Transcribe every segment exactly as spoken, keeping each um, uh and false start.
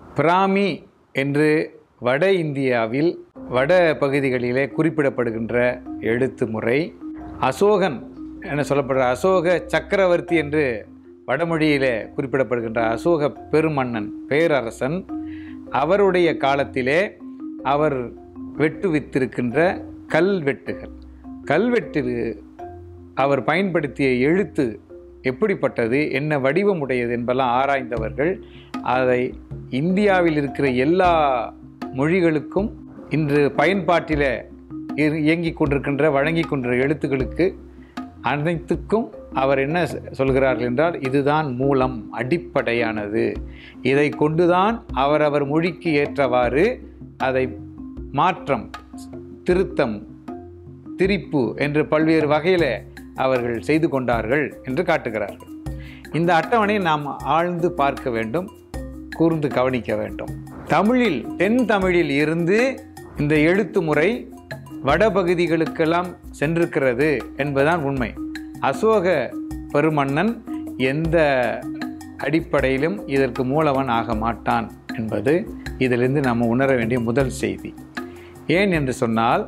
பிராமி என்று வட இந்தியாவில் வட பகுதிகளிலே குறிப்பிடப்படுகின்ற எழுத்து முறை. அசோகன் என சொல்லப்படுற அசோக சக்கரவர்த்தி என்று வடமொழியிலே குறிப்பிடப்படுகின்ற அசோக பெருமன்னன் பேரரசன் அவருடைய காலத்திலே அவர் வெட்டுவித்திருக்கின்ற கல்வெட்டுகள் கல்வெட்டு அவர் பயன்படுத்திய எழுத்து எப்படிப்பட்டது, என்ன வடிவம் உடையது என்பதெல்லாம் ஆராய்ந்தவர்கள் அதை இந்தியாவில் இருக்கிற எல்லா மொழிகளுக்கும் இன்று பயன்பாட்டில் இயங்கிக் கொண்டிருக்கின்ற வழங்கி கொண்ட எழுத்துக்களுக்கு அனைத்துக்கும் அவர் என்ன சொல்கிறார்கள் என்றால், இதுதான் மூலம், அடிப்படையானது. இதை கொண்டுதான் அவரவர் மொழிக்கு ஏற்றவாறு அதை மாற்றம், திருத்தம், திரிப்பு என்று பல்வேறு வகையில் அவர்கள் செய்து கொண்டார்கள் என்று காட்டுகிறார்கள். இந்த அட்டவணையை நாம் ஆழ்ந்து பார்க்க வேண்டும், கூர்ந்து கவனிக்க வேண்டும். தமிழில், தென் தமிழில் இருந்து இந்த எழுத்து முறை வடபகுதிகளுக்கெல்லாம் சென்றிருக்கிறது என்பதுதான் உண்மை. அசோக பெருமன்னன் எந்த அடிப்படையிலும் இதற்கு மூலவன் ஆக மாட்டான் என்பது இதிலிருந்து நாம் உணர வேண்டிய முதல் செய்தி. ஏன் என்று சொன்னால்,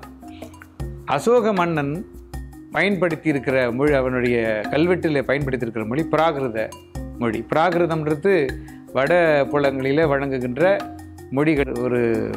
அசோக மன்னன் பயன்படுத்தி இருக்கிற மொழி, அவனுடைய கல்வெட்டில் பயன்படுத்தியிருக்கிற மொழி பிராகிருத மொழி. பிராகிருதம்ன்றது வட புலங்களில் வழங்குகின்ற மொழிகள் ஒரு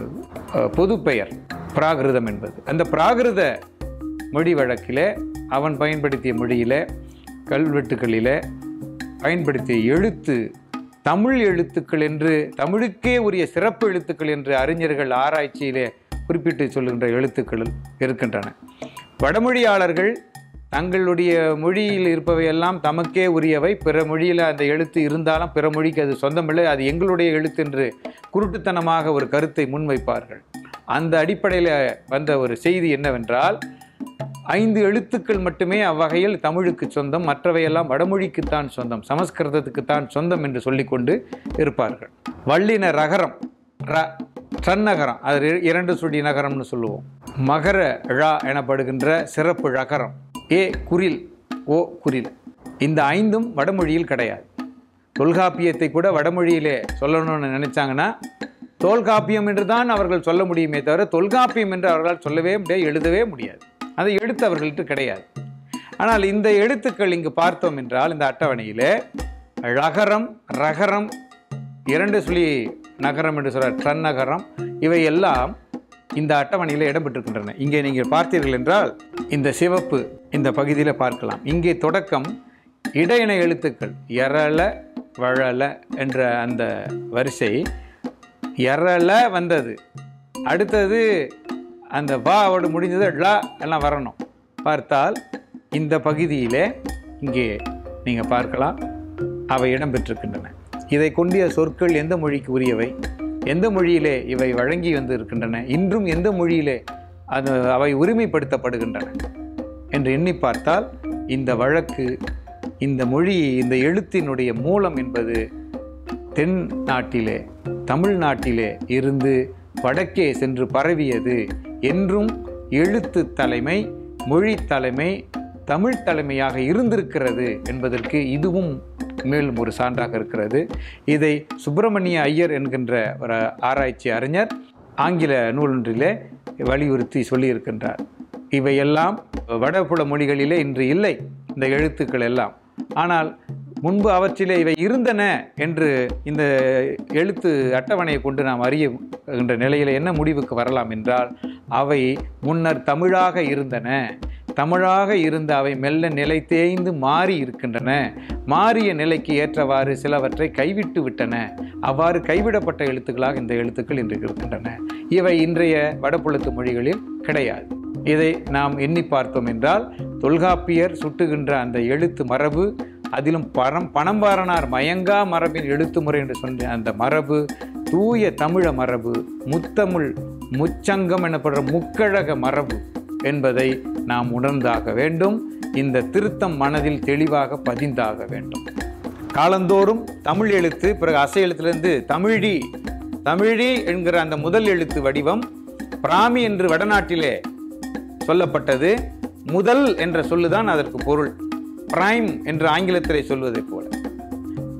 பொது பெயர் பிராகிருதம் என்பது. அந்த பிராகிருத மொழி வழக்கில் அவன் பயன்படுத்திய மொழியில் கல்வெட்டுக்களில் பயன்படுத்திய எழுத்து தமிழ் எழுத்துக்கள் என்று, தமிழுக்கே உரிய சிறப்பு எழுத்துக்கள் என்று அறிஞர்கள் ஆராய்ச்சியிலே குறிப்பிட்டு சொல்லுகின்ற எழுத்துக்கள் இருக்கின்றன. வடமொழியாளர்கள் தங்களுடைய மொழியில் இருப்பவையெல்லாம் தமக்கே உரியவை, பிற மொழியில் அந்த எழுத்து இருந்தாலும் பிற மொழிக்கு அது சொந்தமில்லை, அது எங்களுடைய எழுத்து என்று குருட்டுத்தனமாக ஒரு கருத்தை முன்வைப்பார்கள். அந்த அடிப்படையில் வந்த ஒரு செய்தி என்னவென்றால், ஐந்து எழுத்துக்கள் மட்டுமே அவ்வகையில் தமிழுக்கு சொந்தம், மற்றவையெல்லாம் வடமொழிக்குத்தான் சொந்தம், சமஸ்கிருதத்துக்குத்தான் சொந்தம் என்று சொல்லிக்கொண்டு இருப்பார்கள். வள்ளின ரகரம், ர சன்னகரம், அது இரண்டு சுடி நகரம்னு சொல்லுவோம். மகர ழா எனப்படுகின்ற சிறப்பு ழகரம், ஏ குரில், ஓ குரில், இந்த ஐந்தும் வடமொழியில் கிடையாது. தொல்காப்பியத்தை கூட வடமொழியிலே சொல்லணும்னு நினைச்சாங்கன்னா தொல்காப்பியம் என்று தான் அவர்கள் சொல்ல முடியுமே தவிர தொல்காப்பியம் என்று அவர்களால் சொல்லவே முடியாது, எழுதவே முடியாது. அதை எழுத்து அவர்கள்ட்ட கிடையாது. ஆனால் இந்த எழுத்துக்கள் இங்கு பார்த்தோம் என்றால், இந்த அட்டவணையில் ழகரம், ரகரம், இரண்டு சொல்லி நகரம் என்று சொல்ற ட்ரநகரம், இவை எல்லாம் இந்த அட்டவணையில் இடம்பெற்றிருக்கின்றன. இங்கே நீங்கள் பார்த்தீர்கள் என்றால் இந்த சிவப்பு இந்த பகுதியில் பார்க்கலாம். இங்கே தொடக்கம் இடையின எழுத்துக்கள் எரள வழல என்ற அந்த வரிசை எரள வந்தது, அடுத்தது அந்த வாவோடு முடிஞ்சது ழ எல்லாம் வரணும். பார்த்தால் இந்த பகுதியில் இங்கே நீங்கள் பார்க்கலாம் அவை இடம்பெற்றிருக்கின்றன. இதை கொண்டிய சொற்கள் எந்த மொழிக்கு உரியவை, எந்த மொழியிலே இவை வழங்கி வந்து இருக்கின்றன, இன்றும் எந்த மொழியிலே அது அவை உரிமைப்படுத்தப்படுகின்றன என்று எண்ணி பார்த்தால் இந்த வழக்கு, இந்த மொழி, இந்த எழுத்தினுடைய மூலம் என்பது தென் நாட்டிலே, தமிழ்நாட்டிலே இருந்து வடக்கே சென்று பரவியது என்றும் எழுத்து தலைமை, மொழி தலைமை தமிழ் தலைமையாக இருந்திருக்கிறது என்பதற்கு இதுவும் மேலும் ஒரு சான்றாக இருக்கிறது. இதை சுப்பிரமணிய ஐயர் என்கின்ற ஒரு ஆராய்ச்சி அறிஞர் ஆங்கில நூலொன்றிலே வலியுறுத்தி சொல்லியிருக்கின்றார். இவையெல்லாம் வடபுல மொழிகளிலே இன்று இல்லை இந்த எழுத்துக்கள் எல்லாம். ஆனால் முன்பு அவற்றிலே இவை இருந்தன என்று இந்த எழுத்து அட்டவணையை கொண்டு நாம் அறியுகின்ற நிலையில் என்ன முடிவுக்கு வரலாம் என்றால், அவை முன்னர் தமிழாக இருந்தன, தமிழாக இருந்த அவை மெல்ல நிலை தேய்ந்து மாறி இருக்கின்றன, மாறிய நிலைக்கு ஏற்றவாறு சிலவற்றை கைவிட்டு விட்டன, அவ்வாறு கைவிடப்பட்ட எழுத்துக்களாக இந்த எழுத்துக்கள் இன்று இருக்கின்றன. இவை இன்றைய வடபுலத்து மொழிகளில் கிடையாது. இதை நாம் எண்ணி பார்த்தோம் என்றால், தொல்காப்பியர் சுட்டுகின்ற அந்த எழுத்து மரபு, அதிலும் பரம் பணம்பாரனார் மயங்கா மரபின் எழுத்து முறை என்று சொன்ன அந்த மரபு தூய தமிழ மரபு, முத்தமிழ் முச்சங்கம் எனப்படுற முக்கழக மரபு என்பதை நாம் உணர்ந்தாக வேண்டும். இந்த திருத்தம் மனதில் தெளிவாக பதிந்தாக வேண்டும். காலந்தோறும் தமிழ் எழுத்து, பிறகு அசை எழுத்திலிருந்து தமிழி, தமிழி என்கிற அந்த முதல் எழுத்து வடிவம் பிராமி என்று வடநாட்டிலே சொல்லப்பட்டது. முதல் என்ற சொல்லுதான் அதற்கு பொருள். பிரைம் என்று ஆங்கிலத்திலே சொல்வதை போல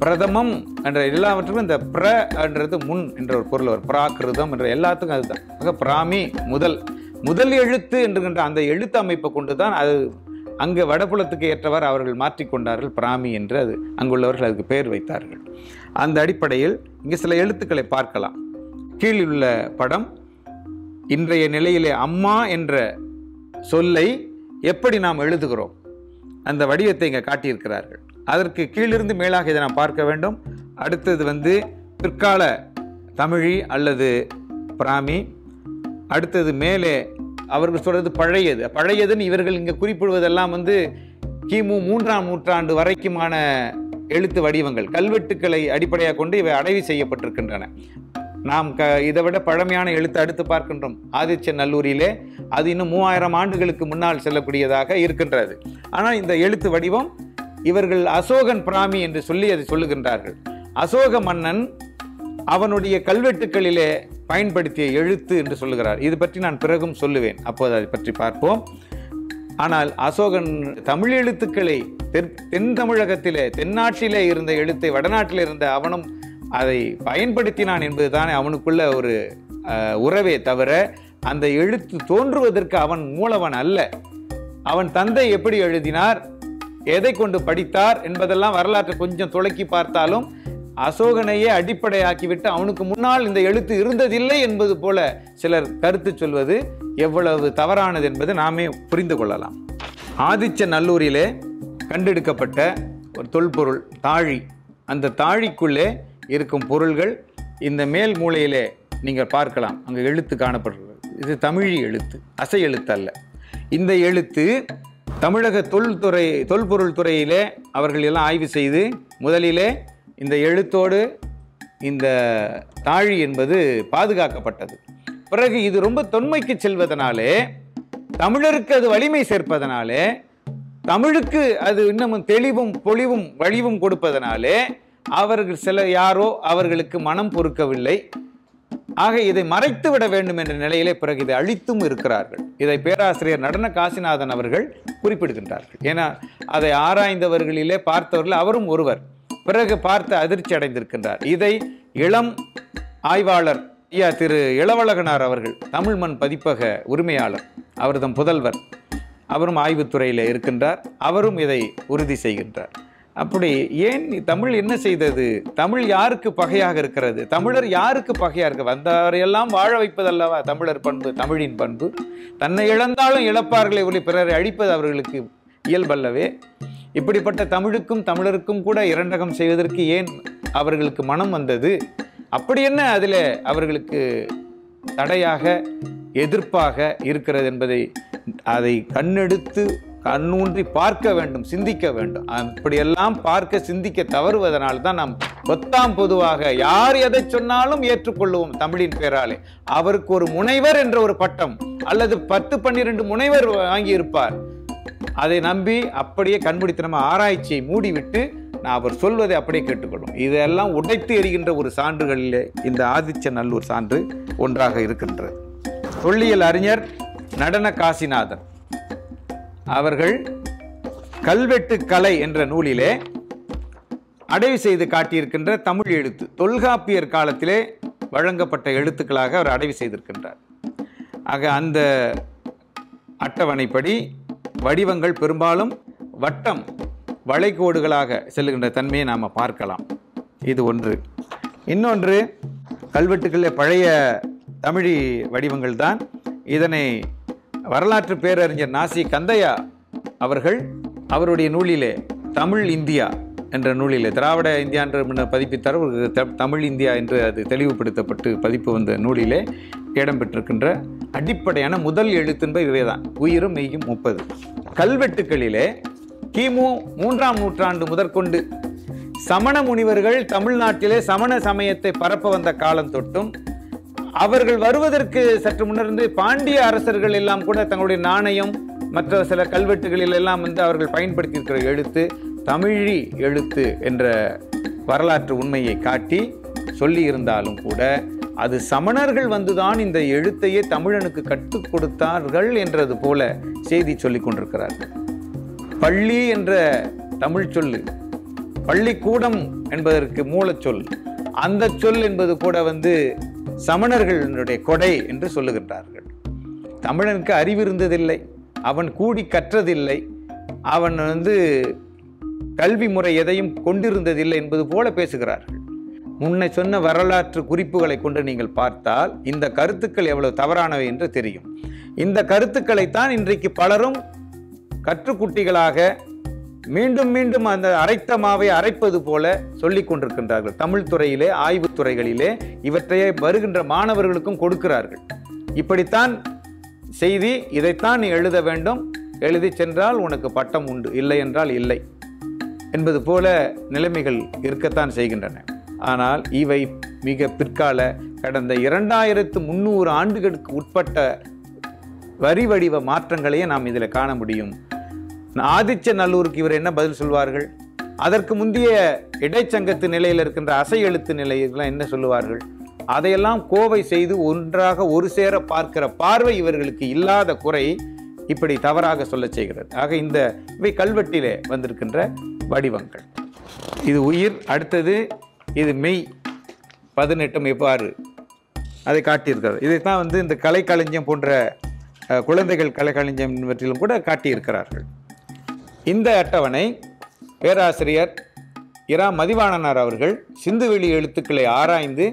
பிரதமம் என்ற எல்லாவற்றுக்கும் இந்த பிர என்றது முன் என்ற ஒரு பொருள் வரும். பிராகிருதம் என்ற எல்லாத்துக்கும் அதுதான். ஆக பிராமி முதல் முதல் எழுத்து என்கின்ற அந்த எழுத்து அமைப்பை கொண்டு தான் அது அங்கு வடபுலத்துக்கு ஏற்றவாறு அவர்கள் மாற்றிக்கொண்டார்கள். பிராமி என்று அது அங்குள்ளவர்கள் அதுக்கு பெயர் வைத்தார்கள். அந்த அடிப்படையில் இங்கே சில எழுத்துக்களை பார்க்கலாம். கீழில் உள்ள படம் இன்றைய நிலையிலே அம்மா என்ற சொல்லை எப்படி நாம் எழுதுகிறோம் அந்த வடிவத்தை இங்கே காட்டியிருக்கிறார்கள். அதற்கு கீழிருந்து மேலாக இதை நாம் பார்க்க வேண்டும். அடுத்தது வந்து பிற்கால தமிழி அல்லது பிராமி. அடுத்தது மேலே அவர்கள் சொல்றது பழையது. பழையதுன்னு இவர்கள் இங்கே குறிப்பிடுவதெல்லாம் வந்து கிமு மூன்றாம் நூற்றாண்டு வரைக்குமான எழுத்து வடிவங்கள், கல்வெட்டுக்களை அடிப்படையாக கொண்டு இவை அடைவு செய்யப்பட்டிருக்கின்றன. நாம் க இதை விட பழமையான எழுத்து அடுத்து பார்க்கின்றோம். ஆதிச்சநல்லூரிலே அது இன்னும் மூவாயிரம் ஆண்டுகளுக்கு முன்னால் செல்லக்கூடியதாக இருக்கின்றது. ஆனால் இந்த எழுத்து வடிவம் இவர்கள் அசோகன் பிராமி என்று சொல்லி அதை சொல்லுகின்றார்கள். அசோக மன்னன் அவனுடைய கல்வெட்டுக்களிலே பயன்படுத்திய எழுத்து என்று சொல்லுகிறார். இது பற்றி நான் பிறகும் சொல்லுவேன், அப்போது அதை பற்றி பார்ப்போம். ஆனால் அசோகன் தமிழ் எழுத்துக்களை தென் தென் தமிழகத்திலே தென்னாட்டிலே இருந்த எழுத்தை வடநாட்டில் இருந்த அவனும் அதை பயன்படுத்தினான் என்பது தானே அவனுக்குள்ள ஒரு உறவே தவிர அந்த எழுத்து தோன்றுவதற்கு அவன் மூலவன் அல்ல. அவன் தந்தை எப்படி எழுதினார், எதை கொண்டு படித்தார் என்பதெல்லாம் வரலாற்றை கொஞ்சம் துளக்கி பார்த்தாலும் அசோகனையே அடிப்படையாக்கிவிட்டு அவனுக்கு முன்னால் இந்த எழுத்து இருந்ததில்லை என்பது போல சிலர் கருத்து சொல்வது எவ்வளவு தவறானது என்பதை நாமே புரிந்து கொள்ளலாம். ஆதிச்சநல்லூரிலே கண்டெடுக்கப்பட்ட ஒரு தொல்பொருள் தாழி. அந்த தாழிக்குள்ளே இருக்கும் பொருள்கள் இந்த மேல் மூலையிலே நீங்கள் பார்க்கலாம். அங்கே எழுத்து காணப்படுகிறது. இது தமிழி எழுத்து, அசை எழுத்து அல்ல. இந்த எழுத்து தமிழக தொல்துறை தொல்பொருள் துறையிலே அவர்கள் எல்லாம் ஆய்வு செய்து முதலிலே இந்த எழுத்தோடு இந்த தாழி என்பது பாதுகாக்கப்பட்டது. பிறகு இது ரொம்ப தொன்மைக்கு செல்வதனாலே, தமிழருக்கு அது வலிமை சேர்ப்பதனாலே, தமிழுக்கு அது இன்னமும் தெளிவும் பொலிவும் வலிவும் கொடுப்பதனாலே அவர்கள் சில யாரோ அவர்களுக்கு மனம் பொறுக்கவில்லை. ஆக இதை மறைத்து விட வேண்டும் என்ற நிலையிலே பிறகு இதை அழித்தும் இருக்கிறார்கள். இதை பேராசிரியர் நடன காசிநாதன் அவர்கள் குறிப்பிடுகின்றார்கள். ஏன்னா அதை ஆராய்ந்தவர்களிலே பார்த்தவர்கள் அவரும் ஒருவர். பிறகு பார்த்து அதிர்ச்சி அடைந்திருக்கின்றார். இதை இளம் ஆய்வாளர் ஐயா திரு இளவழகனார் அவர்கள், தமிழ் மண் பதிப்பக உரிமையாளர், அவர்தம் புதல்வர், அவரும் ஆய்வுத்துறையில் இருக்கின்றார். அவரும் இதை உறுதி செய்கின்றார். அப்படி ஏன் தமிழ் என்ன செய்தது? தமிழ் யாருக்கு பகையாக இருக்கிறது? தமிழர் யாருக்கு பகையாக இருக்க? வந்தவரையெல்லாம் வாழ வைப்பதல்லவா தமிழர் பண்பு, தமிழின் பண்பு. தன்னை இழந்தாலும் இழப்பார்களை ஒளி பிறரை அழிப்பது அவர்களுக்கு இயல்பல்லவே. இப்படிப்பட்ட தமிழுக்கும் தமிழருக்கும் கூட இரண்டகம் செய்வதற்கு ஏன் அவர்களுக்கு மனம் வந்தது? அப்படி என்ன அதில் அவர்களுக்கு தடையாக எதிர்ப்பாக இருக்கிறது என்பதை அதை கண்ணெடுத்து கண்ணூன்றி பார்க்க வேண்டும், சிந்திக்க வேண்டும். அப்படியெல்லாம் பார்க்க சிந்திக்க தவறுவதனால் தான் நாம் பொத்தாம் பொதுவாக யார் எதை சொன்னாலும் ஏற்றுக்கொள்ளுவோம். தமிழின் பேராலே அவருக்கு ஒரு முனைவர் என்ற ஒரு பட்டம் அல்லது பத்து பன்னிரண்டு முனைவர் வாங்கி இருப்பார். அதை நம்பி அப்படியே கண்பிடித்தனமா ஆராய்ச்சியை மூடிவிட்டு நான் அவர் சொல்வதை அப்படியே கேட்டுக்கொள்ளும். இதெல்லாம் உடைத்து எறிகின்ற ஒரு சான்றுகளிலே இந்த ஆதிச்சநல்லூர் சான்று ஒன்றாக இருக்கின்றது. தொல்லியல் அறிஞர் நடன காசிநாதன் அவர்கள் கல்வெட்டு கலை என்ற நூலிலே அடைவு செய்து காட்டியிருக்கின்ற தமிழ் எழுத்து தொல்காப்பியர் காலத்திலே வழங்கப்பட்ட எழுத்துக்களாக அவர் அடைவு செய்திருக்கின்றார். ஆக அந்த அட்டவணைப்படி வடிவங்கள் பெரும்பாலும் வட்டம் வளைகோடுகளாக செல்லுகின்ற தன்மையை நாம் பார்க்கலாம். இது ஒன்று. இன்னொன்று, கல்வெட்டுக்களில் பழைய தமிழ் வடிவங்கள் தான். இதனை வரலாற்று பேரறிஞர் நாசி கந்தையா அவர்கள் அவருடைய நூலிலே தமிழ் இந்தியா என்ற நூலிலே, திராவிட இந்தியா என்று பதிப்பித்தார், ஒரு தமிழ் இந்தியா என்று அது தெளிவுபடுத்தப்பட்டு பதிப்பு வந்த நூலிலே இடம்பெற்றிருக்கின்ற அடிப்படையான முதல் எழுத்துன்ப இவைதான், உயிரும் மெய்யும் முப்பது. கல்வெட்டுக்களிலே கிமு மூன்றாம் நூற்றாண்டு முதற்கொண்டு சமண முனிவர்கள் தமிழ்நாட்டிலே சமண சமயத்தை பரப்ப வந்த காலம் தொட்டும், அவர்கள் வருவதற்கு சற்று முன்னிருந்து பாண்டிய அரசர்கள் எல்லாம் கூட தங்களுடைய நாணயம் மற்ற சில கல்வெட்டுகளில் எல்லாம் வந்து அவர்கள் பயன்படுத்தியிருக்கிற எழுத்து தமிழி எழுத்து என்ற வரலாற்று உண்மையை காட்டி சொல்லி இருந்தாலும் கூட அது சமணர்கள் வந்துதான் இந்த எழுத்தையே தமிழனுக்கு கற்றுக் கொடுத்தார்கள் என்றது போல செய்தி சொல்லிக் கொண்டிருக்கிறார்கள். பள்ளி என்ற தமிழ் சொல்லு, பள்ளிக்கூடம் என்பதற்கு மூலச்சொல். அந்த சொல் என்பது கூட வந்து சமணர்களுடைய கொடை என்று சொல்லுகின்றார்கள். தமிழனுக்கு அறிவு இருந்ததில்லை, அவன் கூடி கற்றதில்லை, அவன் வந்து கல்வி முறை எதையும் கொண்டிருந்ததில்லை என்பது போல பேசுகிறார்கள். முன்னை சொன்ன வரலாற்று குறிப்புகளை கொண்டு நீங்கள் பார்த்தால் இந்த கருத்துக்கள் எவ்வளவு தவறானவை என்று தெரியும். இந்த கருத்துக்களைத்தான் இன்றைக்கு பலரும் கற்றுக்குட்டிகளாக மீண்டும் மீண்டும் அந்த அரைத்த மாவை அரைப்பது போல சொல்லிக் கொண்டிருக்கின்றார்கள். தமிழ் துறையிலே, ஆய்வு துறைகளிலே இவற்றையே வருகின்ற மாணவர்களுக்கும் கொடுக்கிறார்கள். இப்படித்தான் செய்தி, இதைத்தான் நீ எழுத வேண்டும், எழுதி சென்றால் உனக்கு பட்டம் உண்டு, இல்லை என்றால் இல்லை என்பது போல நிலைமைகள் இருக்கத்தான் செய்கின்றன. ஆனால் இவை மிக பிற்கால கடந்த இரண்டாயிரத்து முன்னூறு ஆண்டுகளுக்கு உட்பட்ட வரி வடிவ மாற்றங்களையே நாம் இதில் காண முடியும். ஆதிச்ச நல்லூருக்கு இவர் என்ன பதில் சொல்வார்கள்? அதற்கு முந்தைய இடைச்சங்கத்து நிலையில் இருக்கின்ற அசை எழுத்து நிலையெல்லாம் என்ன சொல்லுவார்கள்? அதையெல்லாம் கோவை செய்து ஒன்றாக ஒரு சேர பார்க்கிற பார்வை இவர்களுக்கு இல்லாத குறை இப்படி தவறாக சொல்ல செய்கிறது. ஆக இந்த இவை கல்வெட்டிலே வந்திருக்கின்ற வடிவங்கள். இது உயிர், அடுத்தது இது மெய் பதினெட்டும் எவ்வாறு அதை காட்டியிருக்கிறது. இதைத்தான் வந்து இந்த கலைக்களஞ்சியம் போன்ற குழந்தைகள் கலைக்களஞ்சியம் இவற்றிலும் கூட காட்டியிருக்கிறார்கள். இந்த அட்டவணை பேராசிரியர் இரா மதிவாணனார் அவர்கள் சிந்துவெளி எழுத்துக்களை ஆராய்ந்து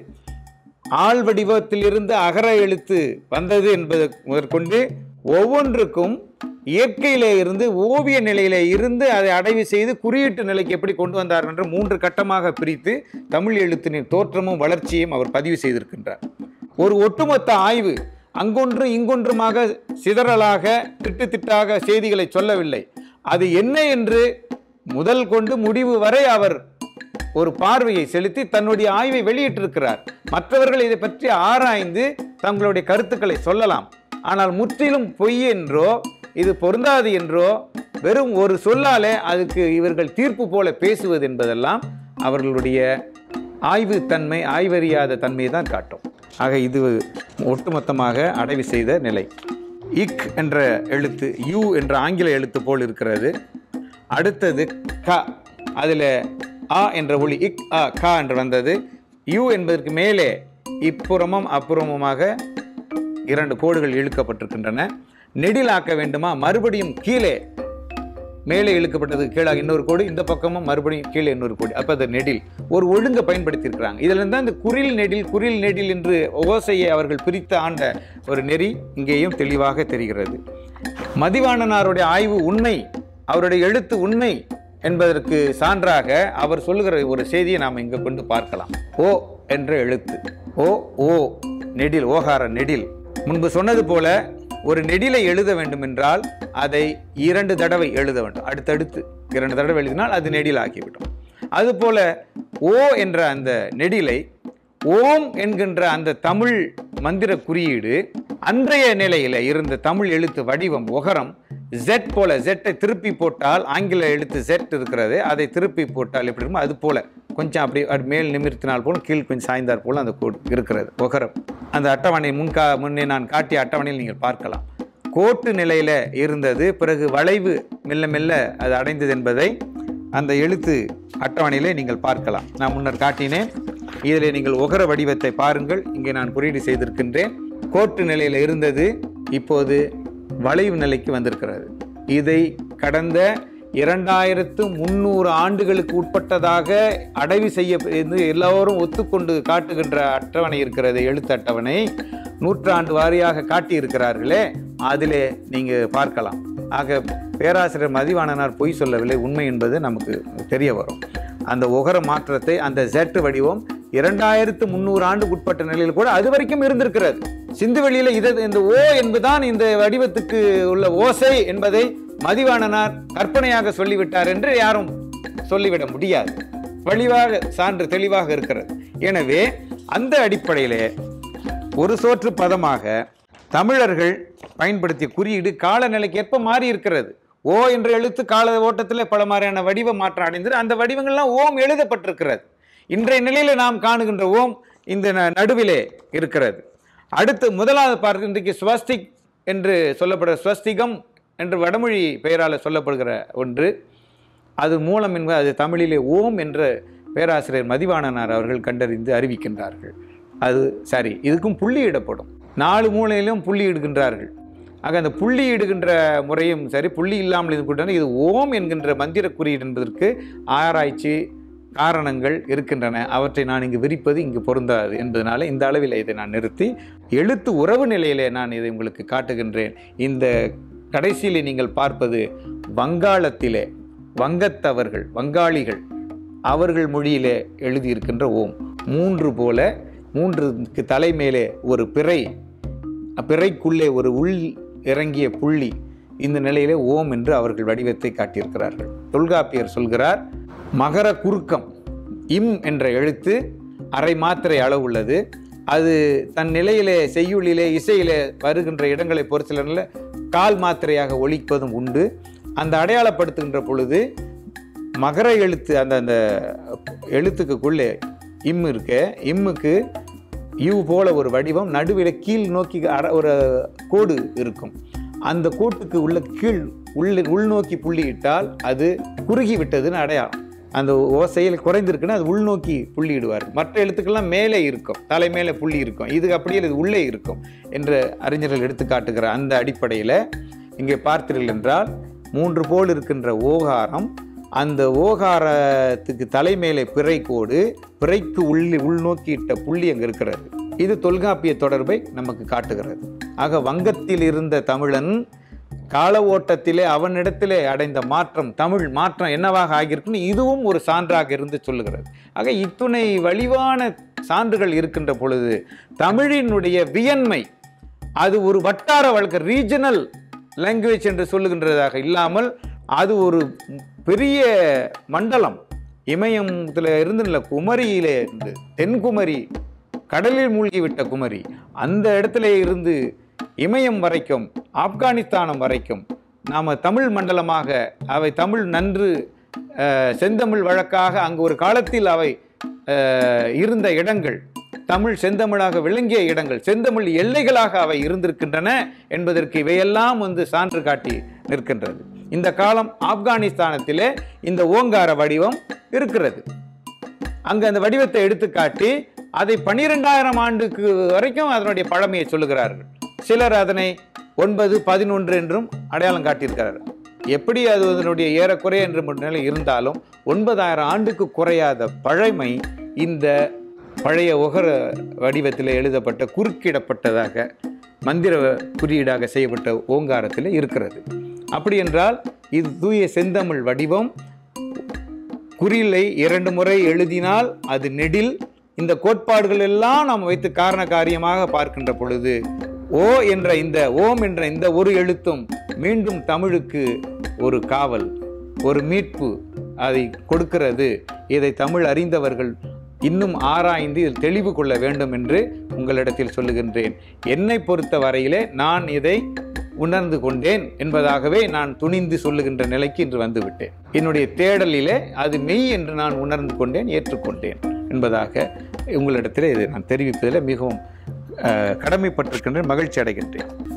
ஆள் வடிவத்திலிருந்து அகர எழுத்து வந்தது என்பது முதற்கொண்டு ஒவ்வொன்றுக்கும் இயற்கையிலே இருந்து ஓவிய நிலையிலே இருந்து அதை அடைவு செய்து குறியீட்டு நிலைக்கு எப்படி கொண்டு வந்தார் என்று மூன்று கட்டமாக பிரித்து தமிழ் எழுத்தின் தோற்றமும் வளர்ச்சியும் அவர் பதிவு செய்திருக்கின்றார். ஒரு ஒட்டுமொத்த ஆய்வு, அங்கொன்று இங்கொன்றுமாக சிதறலாக திட்டு திட்டாக செய்திகளை சொல்லவில்லை. அது என்ன என்று முதல் கொண்டு முடிவு வரை அவர் ஒரு பார்வையை செலுத்தி தன்னுடைய ஆய்வை வெளியிட்டிருக்கிறார். மற்றவர்கள் இதை பற்றி ஆராய்ந்து தங்களுடைய கருத்துக்களை சொல்லலாம். ஆனால் முற்றிலும் பொய் என்றோ இது பொருந்தாது என்றோ வெறும் ஒரு சொல்லாலே அதுக்கு இவர்கள் தீர்ப்பு போல பேசுவது என்பதெல்லாம் அவர்களுடைய ஆய்வு தன்மை, ஆய்வறியாத தன்மையை தான் காட்டும். ஆக இது ஒட்டுமொத்தமாக அடைவு செய்த நிலை. இக் என்ற எழுத்து யூ என்ற ஆங்கில எழுத்து போல் இருக்கிறது. அடுத்தது க, அதில் ஆ என்ற ஒளி இக் ஆ கா என்று வந்தது. யூ என்பதற்கு மேலே இப்புறமும் அப்புறமுமாக இரண்டு கோடுகள் இழுக்கப்பட்டிருக்கின்றன. நெடிலாக்க வேண்டுமா, மறுபடியும் கீழே மேலே இழுக்கப்பட்டது கீழாக இன்னொரு கோடு, இந்த பக்கமும் மறுபடியும் கீழே இன்னொரு கோடு. அப்போ அது நெடில் ஒரு ஒழுங்கை பயன்படுத்தியிருக்கிறாங்க. இதில் இருந்தால் இந்த குரில் நெடில் குரில் நெடில் என்று ஓசையை அவர்கள் பிரித்து ஆண்ட ஒரு நெறி இங்கேயும் தெளிவாக தெரிகிறது. மதிவாணனாருடைய ஆய்வு உண்மை, அவருடைய எழுத்து உண்மை என்பதற்கு சான்றாக அவர் சொல்லுகிற ஒரு செய்தியை நாம் இங்கே கொண்டு பார்க்கலாம். ஓ என்ற எழுத்து, ஓ ஓ நெடில், ஓகார நெடில். முன்பு சொன்னது போல ஒரு நெடிலை எழுத வேண்டும் என்றால் அதை இரண்டு தடவை எழுத வேண்டும். அடுத்தடுத்து இரண்டு தடவை எழுதினால் அது நெடில் ஆகிவிடும். அதுபோல ஓ என்ற அந்த நெடிலை ஓம் என்கின்ற அந்த தமிழ் மந்திர குறியீடு அன்றைய நிலையில் இருந்த தமிழ் எழுத்து வடிவம் ஒகரம் ஜெட் போல, ஜெட்டை திருப்பி போட்டால் ஆங்கில எழுத்து ஜெட் இருக்கிறது, அதை திருப்பி போட்டால் எப்படி இருக்கும் அது போல கொஞ்சம் அப்படி மேல் நிமிர்த்தினால் போல கீழ் கொஞ்சம் சாய்ந்தார் போல அந்த கோடு இருக்கிறது ஒகரம். அந்த அட்டவணை முன்கா முன்னே நான் காட்டிய அட்டவணையில் நீங்கள் பார்க்கலாம். கோட்டு நிலையில் இருந்தது, பிறகு வளைவு மெல்ல மெல்ல அது அடைந்தது என்பதை அந்த எழுத்து அட்டவணையிலே நீங்கள் பார்க்கலாம். நான் முன்னர் காட்டினேன். இதில் நீங்கள் ஒகர வடிவத்தை பாருங்கள். இங்கே நான் குறியீடு செய்திருக்கின்றேன். கோட்டு நிலையில் இருந்தது, இப்போது வளைவு நிலைக்கு வந்திருக்கிறது. இதை கடந்த இரண்டாயிரத்து முன்னூறு ஆண்டுகளுக்கு உட்பட்டதாக அடைவு செய்ய எல்லோரும் ஒத்துக்கொண்டு காட்டுகின்ற அட்டவணை இருக்கிறது. எழுத்து அட்டவணை நூற்றாண்டு வாரியாக காட்டியிருக்கிறார்களே, அதிலே நீங்கள் பார்க்கலாம். ஆக பேராசிரியர் மதிவாணனார் பொய் சொல்லவில்லை, உண்மை என்பது நமக்கு தெரிய வரும். அந்த ஒகர மாற்றத்தை அந்த ஜெட் வடிவம் இரண்டாயிரத்து முன்னூறு ஆண்டுக்கு உட்பட்ட நிலையில் கூட அது வரைக்கும் இருந்திருக்கிறது. சிந்துவெளியில் இது இந்த ஓ என்பதுதான் இந்த வடிவத்துக்கு உள்ள ஓசை என்பதை மதிவாணனார் கற்பனையாக சொல்லிவிட்டார் என்று யாரும் சொல்லிவிட முடியாது. வழிவாக சான்று தெளிவாக இருக்கிறது. எனவே அந்த அடிப்படையிலே ஒரு சோற்று பதமாக தமிழர்கள் பயன்படுத்திய குறியீடு காலநிலைக்கு ஏற்ப மாறி இருக்கிறது. ஓ என்ற எழுத்து கால ஓட்டத்தில் பல மாதிரியான வடிவ மாற்றம் அடைந்தது. அந்த வடிவங்கள்லாம் ஓம் எழுதப்பட்டிருக்கிறது. இன்றைய நிலையில் நாம் காணுகின்ற ஓம் இந்த நடுவிலே இருக்கிறது. அடுத்து முதலாவது பார்க்க இன்றைக்கு ஸ்வஸ்திக் என்று சொல்லப்படுற ஸ்வஸ்திகம் என்று வடமொழி பெயரால் சொல்லப்படுகிற ஒன்று, அது மூலம் என்பது அது தமிழிலே ஓம் என்ற பேராசிரியர் மதிவாணனார் அவர்கள் கண்டறிந்து அறிவிக்கின்றார்கள். அது சரி, இதுக்கும் புள்ளி இடப்படும். நாலு மூலையிலும் புள்ளி இடுகின்றார்கள். ஆக அந்த புள்ளி இடுகின்ற முறையும் சரி, புள்ளி இல்லாமல் இருக்கின்றன. இது ஓம் என்கின்ற மந்திர குறியீடு என்பதற்கு ஆராய்ச்சி காரணங்கள் இருக்கின்றன. அவற்றை நான் இங்கு விரிப்பது இங்கு பொருந்தாது என்பதனால இந்த அளவில் இதை நான் நிறுத்தி எழுத்து உறவு நிலையிலே நான் இதை உங்களுக்கு காட்டுகின்றேன். இந்த கடைசியிலே நீங்கள் பார்ப்பது வங்காளத்திலே வங்கத்தவர்கள் வங்காளிகள் அவர்கள் மொழியிலே எழுதியிருக்கின்ற ஓம். மூன்று போல மூன்றுக்கு தலைமேலே ஒரு பிறை, பிறைக்குள்ளே ஒரு உள் இறங்கிய புள்ளி, இந்த நிலையிலே ஓம் என்று அவர்கள் வடிவத்தை காட்டியிருக்கிறார்கள். தொல்காப்பியர் சொல்கிறார், மகர குறுக்கம் இம் என்ற எழுத்து அரை மாத்திரை அளவு உள்ளது. அது தன் நிலையிலே செய்யுளிலே இசையிலே வருகின்ற இடங்களை பொறுத்தல கால் மாத்திரையாக ஒலிப்பதும் உண்டு. அந்த அடையாளப்படுத்துகின்ற பொழுது மகர எழுத்து அந்த அந்த எழுத்துக்குள்ளே இம் இருக்க, இம்முக்கு யூ போல ஒரு வடிவம், நடுவில் கீழ் நோக்கி ஒரு கோடு இருக்கும். அந்த கோட்டுக்கு உள்ள கீழ் உள்ள உள்நோக்கி புள்ளி இட்டால் அது குறுகி விட்டதுன்னு அடையாளம். அந்த ஓசையில் குறைந்திருக்குன்னா அது உள்நோக்கி புள்ளி இடுவார். மற்ற எழுத்துக்கள்லாம் மேலே இருக்கும், தலை மேலே புள்ளி இருக்கும். இது அப்படியே இது உள்ளே இருக்கும் என்று அறிஞர்கள் எடுத்து காட்டுகிற அந்த அடிப்படையில் இங்கே பார்த்தீர்கள் என்றால் மூன்று போல் இருக்கின்ற ஓகாரம், அந்த ஓகாரத்துக்கு தலைமேலே பிறை கோடு, பிறைக்கு உள்ளி உள்நோக்கியிட்ட புள்ளி அங்கே இருக்கிறது. இது தொல்காப்பிய தொடர்பை நமக்கு காட்டுகிறது. ஆக வங்கத்தில் இருந்த தமிழன் கால ஓட்டத்திலே அவனிடத்திலே அடைந்த மாற்றம், தமிழ் மாற்றம் என்னவாக ஆகியிருக்குன்னு இதுவும் ஒரு சான்றாக இருந்து சொல்லுகிறது. ஆக இத்துணை வலிவான சான்றுகள் இருக்கின்ற பொழுது தமிழினுடைய வியன்மை அது ஒரு வட்டார வழக்கு, ரீஜனல் லாங்குவேஜ் என்று சொல்லுகின்றதாக இல்லாமல் அது ஒரு பெரிய மண்டலம். இமயத்தில் இருந்து இல்லை, குமரியிலே இருந்து, தென்குமரி கடலில் மூழ்கிவிட்ட குமரி, அந்த இடத்துல இருந்து இமயம் வரைக்கும், ஆப்கானிஸ்தானம் வரைக்கும் நாம் தமிழ் மண்டலமாக அவை தமிழ் நன்று செந்தமிழ் வழக்காக அங்கு ஒரு காலத்தில் அவை இருந்த இடங்கள், தமிழ் செந்தமிழாக விளங்கிய இடங்கள், செந்தமிழ் எல்லைகளாக அவை இருந்திருக்கின்றன என்பதற்கு இவையெல்லாம் வந்து சான்று காட்டி நிற்கின்றது. இந்த காலம் ஆப்கானிஸ்தானத்திலே இந்த ஓங்கார வடிவம் இருக்கிறது. அங்கு அந்த வடிவத்தை எடுத்து காட்டி அதை பனிரெண்டாயிரம் ஆண்டுக்கு வரைக்கும் அதனுடைய பழமையை சொல்லுகிறார்கள். சிலர் அதனை ஒன்பது பதினொன்று என்றும் அடையாளம் காட்டியிருக்கிறார்கள். எப்படி அது அதனுடைய ஏறக்குறைய என்று நிலை இருந்தாலும் ஒன்பதாயிரம் ஆண்டுக்கு குறையாத பழமை இந்த பழைய ஒகர வடிவத்தில் எழுதப்பட்ட குறுக்கிடப்பட்டதாக மந்திர குறியீடாக செய்யப்பட்ட ஓங்காரத்தில் இருக்கிறது. அப்படி என்றால் இது தூய செந்தமிழ் வடிவம். குறிலை இரண்டு முறை எழுதினால் அது நெடில். இந்த கோட்பாடுகள் எல்லாம் நாம் வைத்து காரண காரியமாக பார்க்கின்ற பொழுது ஓ என்ற இந்த ஓம் என்ற இந்த ஒரு எழுத்தும் மீண்டும் தமிழுக்கு ஒரு காவல், ஒரு மீட்பு அதை கொடுக்கிறது. இதை தமிழ் அறிந்தவர்கள் இன்னும் ஆராய்ந்து இதில் தெளிவு கொள்ள வேண்டும் என்று உங்களிடத்தில் சொல்லுகின்றேன். என்னை பொறுத்த வரையிலே நான் இதை உணர்ந்து கொண்டேன் என்பதாகவே நான் துணிந்து சொல்லுகின்ற நிலைக்கு இன்று வந்துவிட்டேன். என்னுடைய தேடலிலே அது மெய் என்று நான் உணர்ந்து கொண்டேன், ஏற்றுக்கொண்டேன் என்பதாக உங்களிடத்தில் இதை நான் தெரிவிப்பதில் மிகவும் கடமைப்பட்டிருக்கின்றேன், மகிழ்ச்சி அடைகின்றேன்.